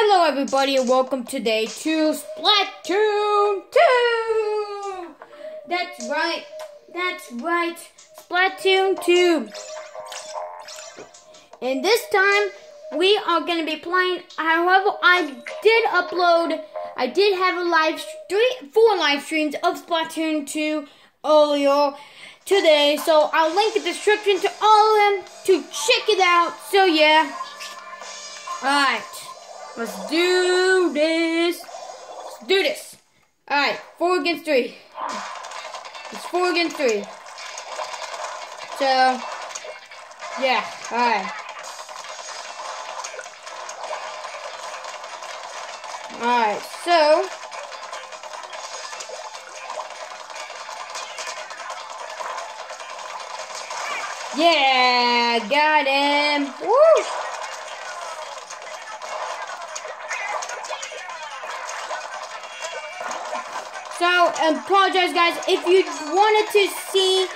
Hello everybody and welcome today to Splatoon 2! That's right, Splatoon 2. And this time, we are going to be playing, however, I did have a 4 live streams of Splatoon 2 earlier today, so I'll link the description to all of them to check it out, so yeah. Alright. Let's do this. Alright, 4 against 3. It's 4 against 3. So, yeah, alright. Alright, so. Yeah, got him. Woo! So, apologize guys, if you wanted to see,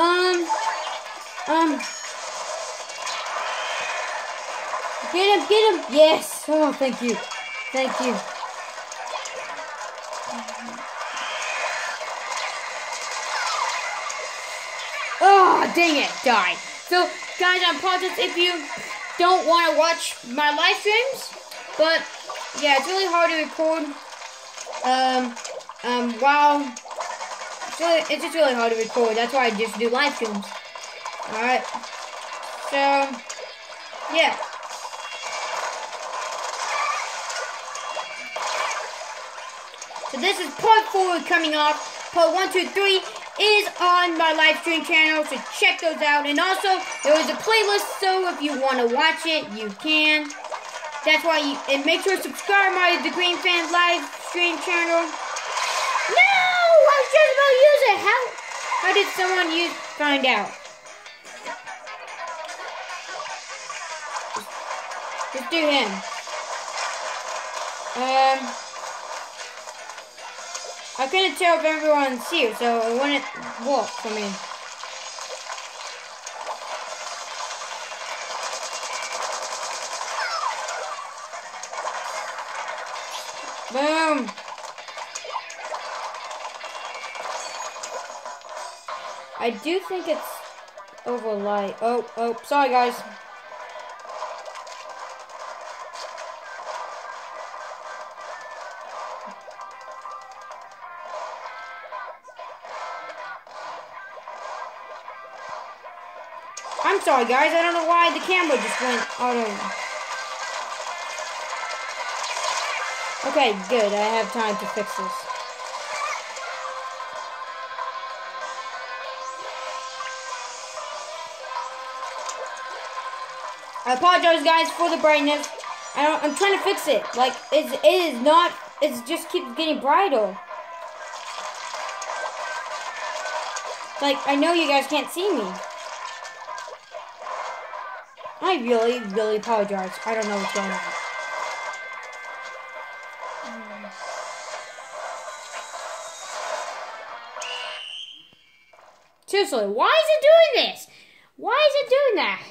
get him, yes, oh, thank you, oh, dang it, died. So, guys, I apologize if you don't want to watch my live streams, but, yeah, it's really hard to record, it's just really hard to record. That's why I just do live streams. Alright. So, yeah. So this is part 4 coming off. Part 1, 2, 3 is on my live stream channel, so check those out. And also, there is a playlist, so if you want to watch it, you can. That's why and make sure to subscribe to my The Green Fans live stream channel. No! I was just about to use it. How did someone find out? Just do him. I couldn't tell if everyone's here, so it wouldn't work for me. Boom. I do think it's over light. Oh, sorry guys. I'm sorry guys, I don't know why the camera just went auto. Okay, good, I have time to fix this. I apologize, guys, for the brightness. I'm trying to fix it. Like, it is not. It just keeps getting brighter. Like, I know you guys can't see me. I really, really apologize. I don't know what's going on. Seriously, why is it doing this? Why is it doing that?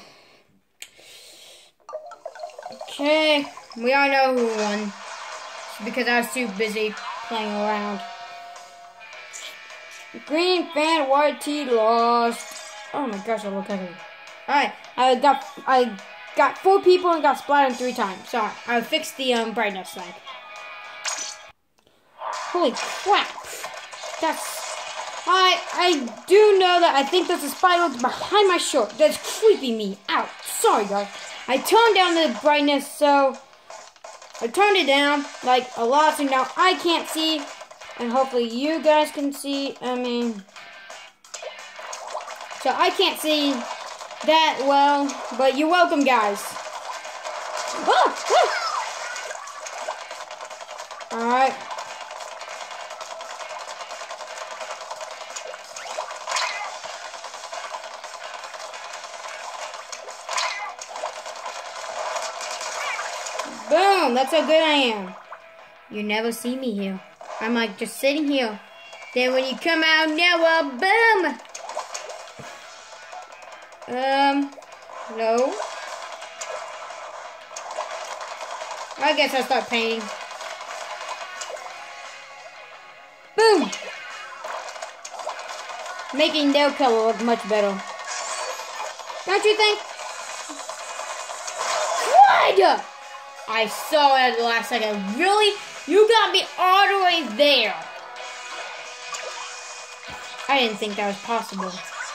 Okay, we all know who won. Because I was too busy playing around. Green Fan YT lost. Oh my gosh, I look ugly. Alright, I got 4 people and got splattered 3 times. Sorry, I fixed the brightness thing. Holy crap. I do know that I think there's a spider behind my shirt that's creeping me out. Sorry guys. I turned down the brightness, so I turned it down like a lot, so now I can't see, and hopefully you guys can see. So I can't see that well, but you're welcome, guys. Oh! Alright. Boom! That's how good I am. You never see me here. I'm like just sitting here. Then when you come out now, boom! No. I guess I'll start painting. Boom! Making nail color look much better. Don't you think? What? I saw it at the last second. Really? You got me all the way there. I didn't think that was possible.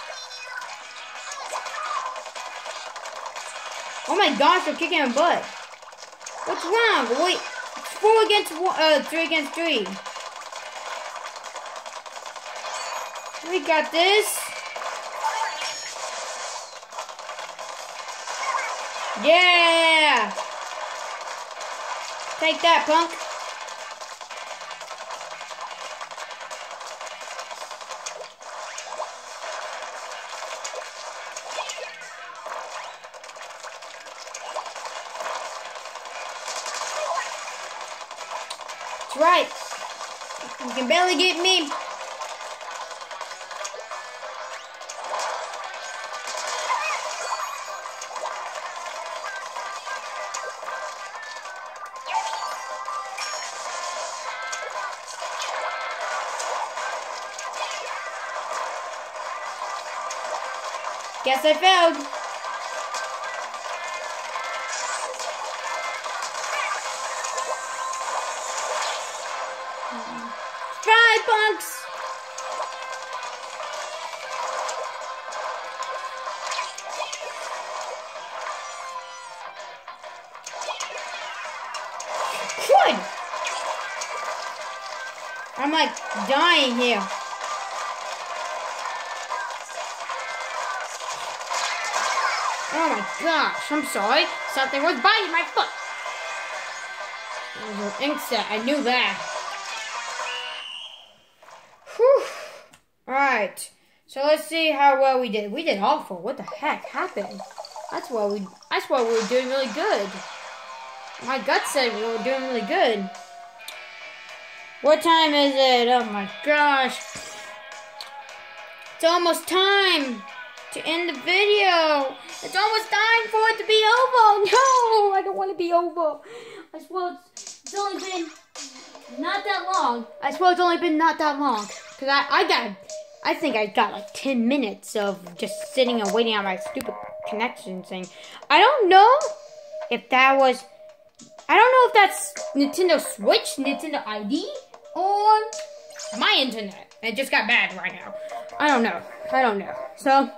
Oh my gosh, you're kicking my butt. What's wrong? Wait, it's 4 against 1, 3 against 3. We got this. Yeah! Take that, punk. That's right. You can barely get me. Guess I failed. Try, punks. Good. I'm like dying here. Oh my gosh, I'm sorry. Something was biting my foot. It was an insect, I knew that. Whew. Alright, so let's see how well we did. We did awful. What the heck happened? That's why we were doing really good. My gut said we were doing really good. What time is it? Oh my gosh. It's almost time to end the video. It's almost time for it to be over. No, I don't want to be over. I swear it's only been not that long. I swear it's only been not that long. Because I think I got like 10 minutes of just sitting and waiting on my stupid connection thing. I don't know if that was, I don't know if that's Nintendo Switch, Nintendo ID, or my internet. It just got bad right now. I don't know. So,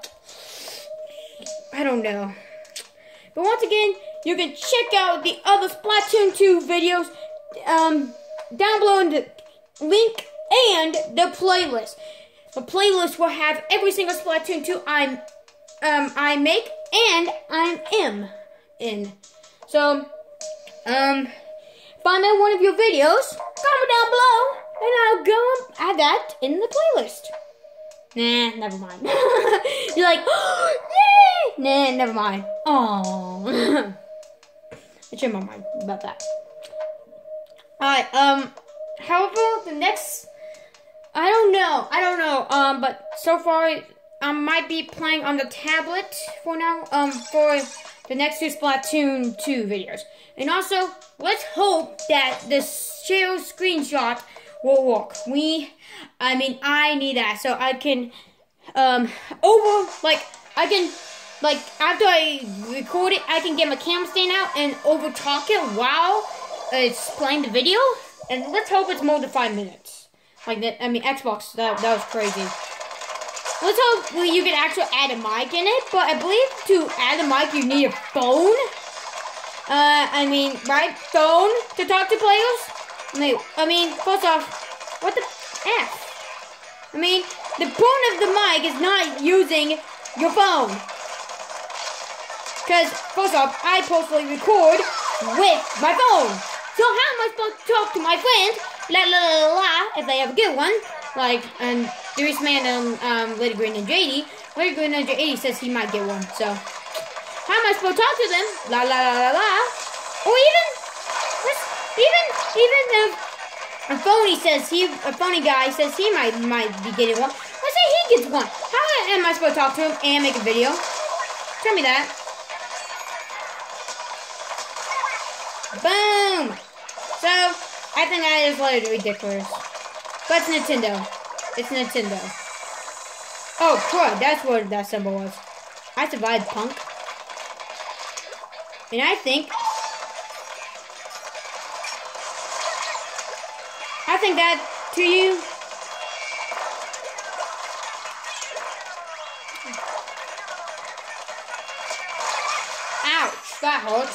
I don't know. But once again, you can check out the other Splatoon 2 videos down below in the link and the playlist. The playlist will have every single Splatoon 2 I make and I am in. So, find out one of your videos, comment down below, and I'll go and add that in the playlist. Nah, never mind. You're like, oh, yay! Nah, never mind. Oh, I changed my mind about that. Alright, however, the next, I don't know, but so far, I might be playing on the tablet for now, for the next 2 Splatoon 2 videos. And also, let's hope that the share screenshot will work. I need that so I can, after I record it, I can get my camera stand out and over talk it while it's playing the video. And let's hope it's more than 5 minutes. Like that, Xbox, that was crazy. Let's hope you can actually add a mic in it, but I believe to add a mic you need a phone. Right? Phone to talk to players? First off, what the F? The point of the mic is not using your phone. Because, first off, I personally record with my phone. So how am I supposed to talk to my friends, if they have a good one, and Darius Man and Lady Green and JD. Lady Green and JD says he might get one, so how am I supposed to talk to them, or even if a phony guy says he might be getting one, let's say he gets one, how am I supposed to talk to him and make a video? Tell me that. Boom! So, I think that is literally ridiculous. But it's Nintendo. It's Nintendo. Oh, crud. That's what that symbol was. I survived, punk. And I think that to you. Ouch. That hurt.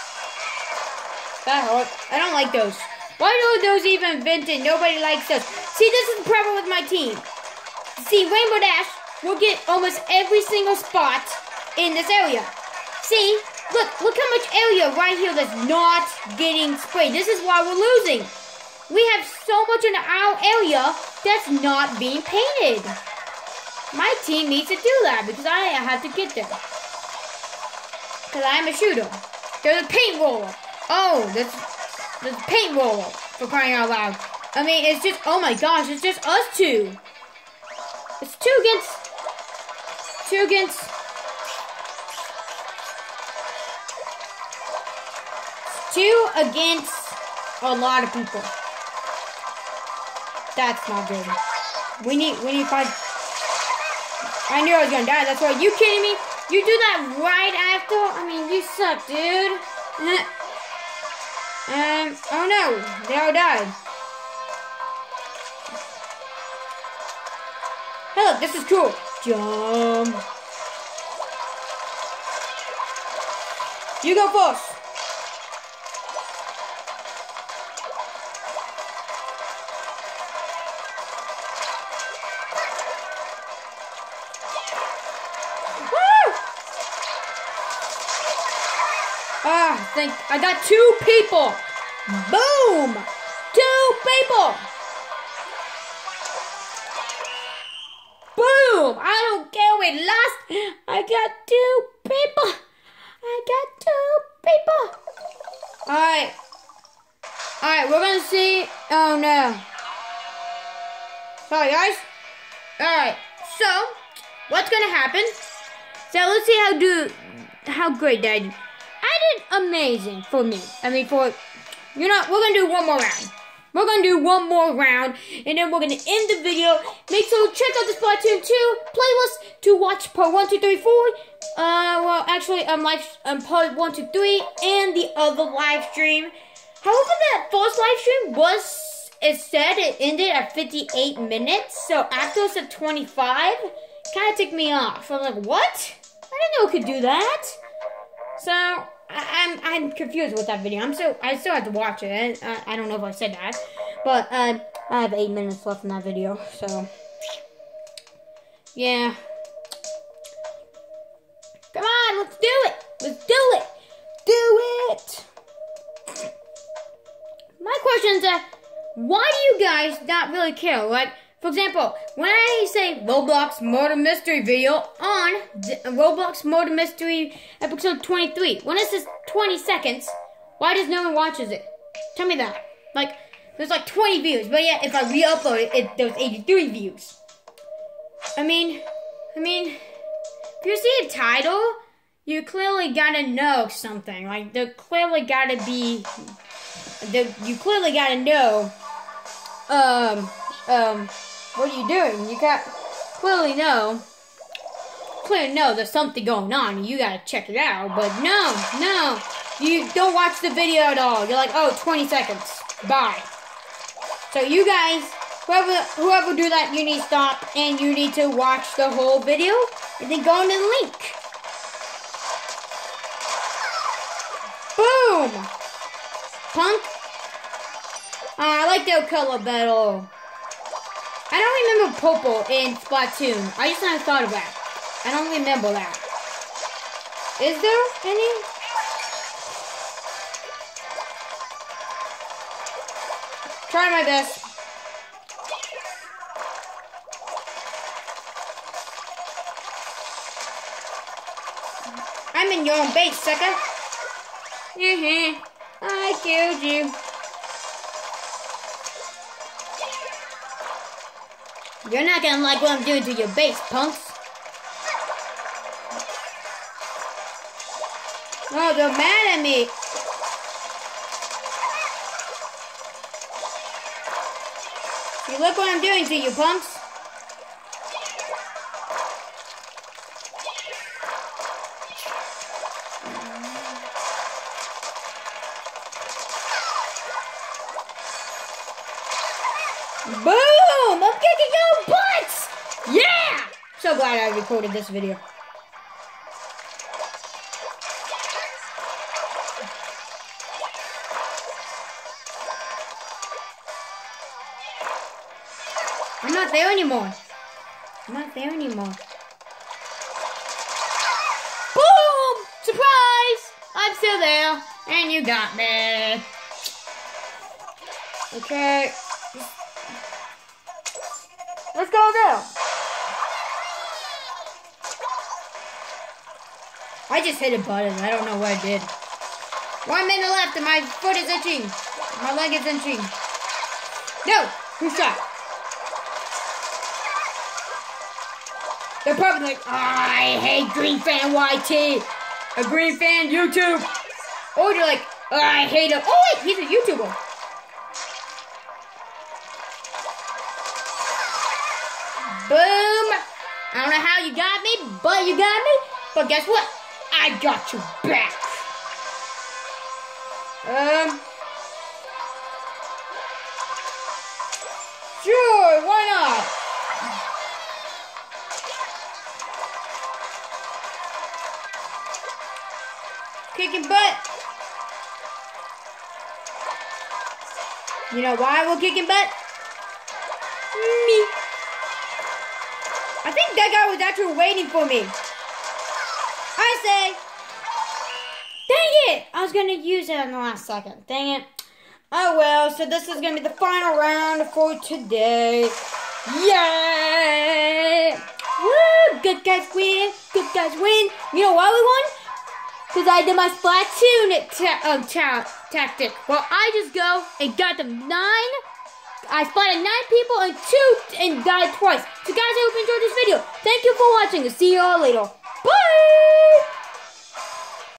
That hurt. I don't like those. Why are those even invented? Nobody likes those. See, this is the problem with my team. See, Rainbow Dash will get almost every single spot in this area. See, look how much area right here that's not getting sprayed. This is why we're losing. We have so much in our area that's not being painted. My team needs to do that because I have to get there. Because I'm a shooter. There's a paint roller. Oh, there's a paint roller, for crying out loud. I mean, it's just, oh my gosh, it's just us two. It's two against a lot of people. That's not good. We need 5. I knew I was gonna die. That's why. You kidding me? You do that right after? I mean, you suck, dude. Oh no, they all died. Hey, look, this is cool. Jump. You go first. I got 2 people. Boom! 2 people. Boom! I don't care we lost. I got 2 people. Alright, we're gonna see. Oh no. Sorry guys. Alright, so what's gonna happen? So let's see how great that I did. I did amazing for me. I mean, we're gonna do one more round. We're gonna do one more round, and then we're gonna end the video. Make sure to check out the Splatoon 2 playlist to watch part 1, 2, 3, 4. Well, actually, part 1, 2, 3, and the other live stream. However, that first live stream it ended at 58 minutes. So after it's at 25, kind of ticked me off. So I'm like, what? I didn't know it could do that. So I'm confused with that video. I still have to watch it. I don't know if I said that, but I have 8 minutes left in that video. So yeah, come on, let's do it. Let's do it. Do it. My question is why do you guys not really care? Like, for example, when I say Roblox Murder Mystery video on Roblox Murder Mystery episode 23, when it says 20 seconds, why does no one watches it? Tell me that. Like, there's like 20 views, but yeah, if I re-upload it, there's 83 views. I mean, if you see a title, you clearly gotta know something. Like, you clearly gotta know, what are you doing? You got clearly know there's something going on and you gotta check it out. But no, you don't watch the video at all. You're like, oh, 20 seconds, bye. So you guys, whoever do that, you need to stop and you need to watch the whole video and then go into the link. Boom, punk. I like their color better. I don't remember purple in Splatoon. I just never thought of that. I don't remember that. Is there any? Try my best. I'm in your own base, sucker. I killed you. You're not gonna like what I'm doing to your base, punks. Oh, they're mad at me. look what I'm doing to you, punks. Boom! I'm kicking your butts! Yeah! So glad I recorded this video. I'm not there anymore. I'm not there anymore. Boom! Surprise! I'm still there. And you got me. Okay. Let's go there. I just hit a button. I don't know what I did. 1 minute left and my foot is itching. My leg is itching. No! Who shot? They're probably like, oh, I hate Green Fan YT. A Green Fan YouTube. Or they're like, oh, I hate him. Oh wait, he's a YouTuber. Boom! I don't know how you got me, but you got me. But guess what? I got you back. Sure, why not? Kicking butt. You know why we're kicking butt? Me. I think that guy was actually waiting for me. I say, dang it! I was gonna use it in the last second. Dang it. Oh well, so this is gonna be the final round for today. Yay! Woo! Good guys win. Good guys win. You know why we won? Because I did my Splatoon tactic. Well, I just go and got them 9. I spotted 9 people and died twice. So guys, I hope you enjoyed this video. Thank you for watching. I'll see you all later. Bye!